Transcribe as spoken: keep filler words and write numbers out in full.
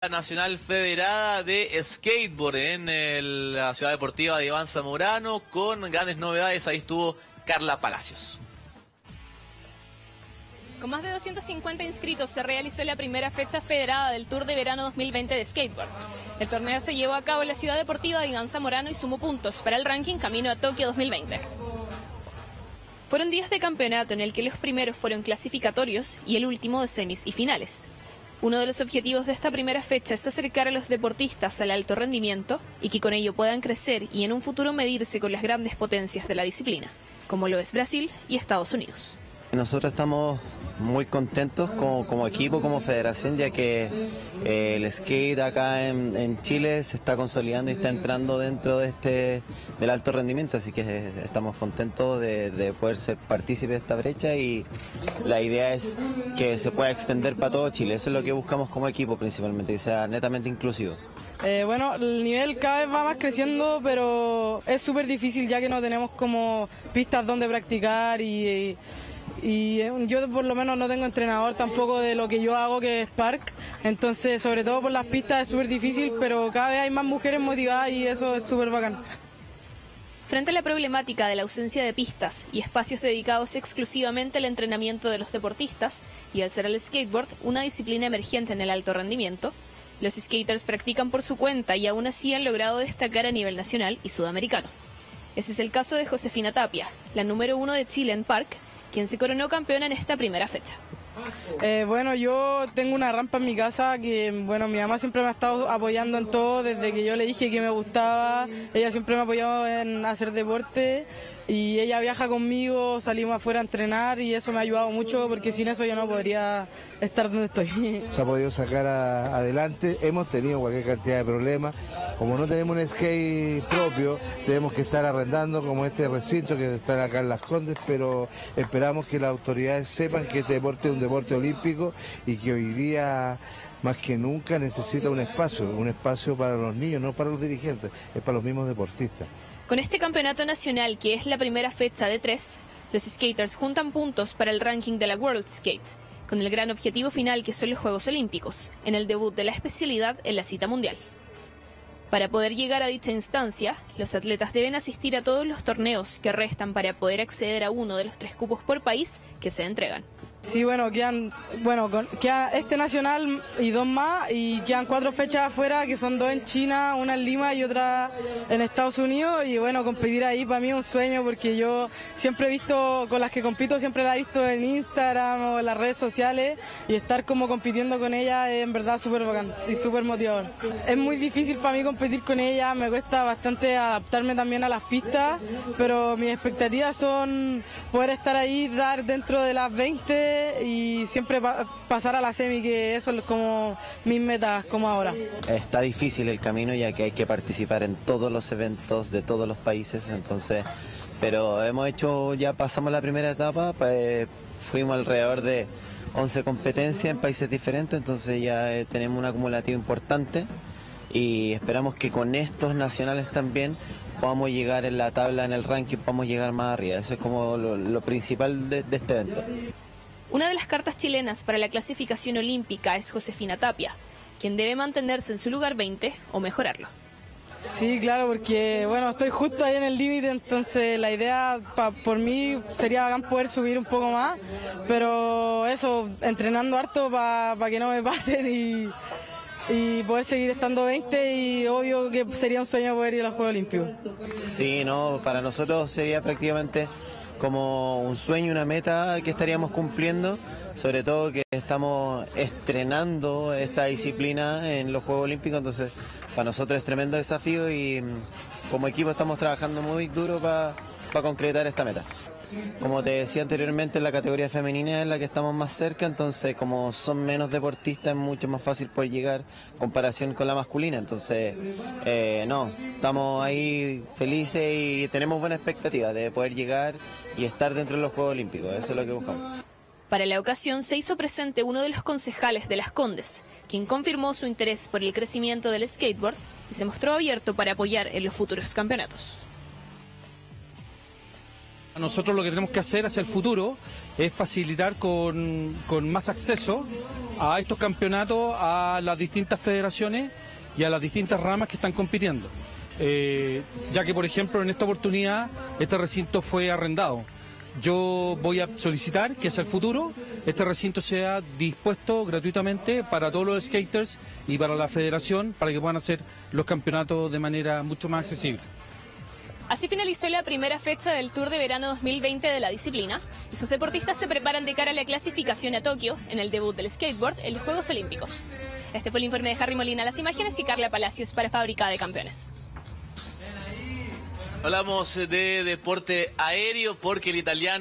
Nacional Federada de Skateboard en el, la Ciudad Deportiva de Iván Zamorano con grandes novedades. Ahí estuvo Carla Palacios. Con más de doscientos cincuenta inscritos se realizó la primera fecha federada del Tour de Verano dos mil veinte de Skateboard. El torneo se llevó a cabo en la Ciudad Deportiva de Iván Zamorano y sumó puntos para el ranking camino a Tokio dos mil veinte. Fueron días de campeonato en el que los primeros fueron clasificatorios y el último de semis y finales. Uno de los objetivos de esta primera fecha es acercar a los deportistas al alto rendimiento y que con ello puedan crecer y en un futuro medirse con las grandes potencias de la disciplina, como lo es Brasil y Estados Unidos. Nosotros estamos muy contentos como, como equipo, como federación, ya que eh, el skate acá en, en Chile se está consolidando y está entrando dentro de este del alto rendimiento, así que eh, estamos contentos de, de poder ser partícipes de esta brecha y la idea es que se pueda extender para todo Chile. Eso es lo que buscamos como equipo principalmente, que sea netamente inclusivo. Eh, bueno, el nivel cada vez va más creciendo, pero es súper difícil ya que no tenemos como pistas donde practicar y, y Y yo por lo menos no tengo entrenador tampoco de lo que yo hago, que es Park. Entonces, sobre todo por las pistas es súper difícil, pero cada vez hay más mujeres motivadas y eso es súper bacán. Frente a la problemática de la ausencia de pistas y espacios dedicados exclusivamente al entrenamiento de los deportistas, y al ser el skateboard una disciplina emergente en el alto rendimiento, los skaters practican por su cuenta y aún así han logrado destacar a nivel nacional y sudamericano. Ese es el caso de Josefina Tapia, la número uno de Chile en Park, quien se coronó campeona en esta primera fecha. Eh, bueno, yo tengo una rampa en mi casa que, bueno, mi mamá siempre me ha estado apoyando en todo, desde que yo le dije que me gustaba, ella siempre me ha apoyado en hacer deporte y ella viaja conmigo, salimos afuera a entrenar y eso me ha ayudado mucho porque sin eso yo no podría estar donde estoy. Se ha podido sacar a, adelante, hemos tenido cualquier cantidad de problemas, como no tenemos un skate propio, tenemos que estar arrendando como este recinto que está acá en Las Condes, pero esperamos que las autoridades sepan que este deporte es un deporte olímpico y que hoy día más que nunca necesita un espacio, un espacio para los niños, no para los dirigentes, es para los mismos deportistas. Con este campeonato nacional, que es la primera fecha de tres, los skaters juntan puntos para el ranking de la World Skate, con el gran objetivo final que son los Juegos Olímpicos, en el debut de la especialidad en la cita mundial. Para poder llegar a dicha instancia, los atletas deben asistir a todos los torneos que restan para poder acceder a uno de los tres cupos por país que se entregan. Sí, bueno, quedan, bueno, queda este nacional y dos más, y quedan cuatro fechas afuera, que son dos en China, una en Lima y otra en Estados Unidos, y bueno, competir ahí para mí es un sueño, porque yo siempre he visto, con las que compito, siempre las he visto en Instagram o en las redes sociales, y estar como compitiendo con ellas es en verdad súper bacán y súper motivador. Es muy difícil para mí competir con ellas, me cuesta bastante adaptarme también a las pistas, pero mis expectativas son poder estar ahí, dar dentro de las veinte y siempre pa pasar a la semi, que eso es como mis metas como ahora. Está difícil el camino ya que hay que participar en todos los eventos de todos los países, entonces, pero hemos hecho, ya pasamos la primera etapa, pues, fuimos alrededor de once competencias en países diferentes, entonces ya eh, tenemos un acumulativo importante y esperamos que con estos nacionales también podamos llegar en la tabla, en el ranking, podamos llegar más arriba. Eso es como lo, lo principal de, de este evento. Una de las cartas chilenas para la clasificación olímpica es Josefina Tapia, quien debe mantenerse en su lugar veinte o mejorarlo. Sí, claro, porque bueno, estoy justo ahí en el límite, entonces la idea pa, por mí sería bacán poder subir un poco más, pero eso, entrenando harto para pa que no me pasen y, y poder seguir estando veinte, y obvio que sería un sueño poder ir a los Juegos Olímpicos. Sí, no, para nosotros sería prácticamente como un sueño, una meta que estaríamos cumpliendo, sobre todo que estamos estrenando esta disciplina en los Juegos Olímpicos, entonces para nosotros es tremendo desafío y como equipo estamos trabajando muy duro para pa concretar esta meta. Como te decía anteriormente, en la categoría femenina es la que estamos más cerca, entonces como son menos deportistas es mucho más fácil poder llegar en comparación con la masculina, entonces eh, no, estamos ahí felices y tenemos buena expectativa de poder llegar y estar dentro de los Juegos Olímpicos, eso es lo que buscamos. Para la ocasión se hizo presente uno de los concejales de Las Condes, quien confirmó su interés por el crecimiento del skateboard y se mostró abierto para apoyar en los futuros campeonatos. Nosotros lo que tenemos que hacer hacia el futuro es facilitar con, con más acceso a estos campeonatos a las distintas federaciones y a las distintas ramas que están compitiendo. Eh, ya que, por ejemplo, en esta oportunidad este recinto fue arrendado. Yo voy a solicitar que hacia el futuro este recinto sea dispuesto gratuitamente para todos los skaters y para la federación para que puedan hacer los campeonatos de manera mucho más accesible. Así finalizó la primera fecha del Tour de Verano dos mil veinte de la disciplina y sus deportistas se preparan de cara a la clasificación a Tokio en el debut del skateboard en los Juegos Olímpicos. Este fue el informe de Harry Molina, las imágenes y Carla Palacios para Fábrica de Campeones. Hablamos de deporte aéreo porque el italiano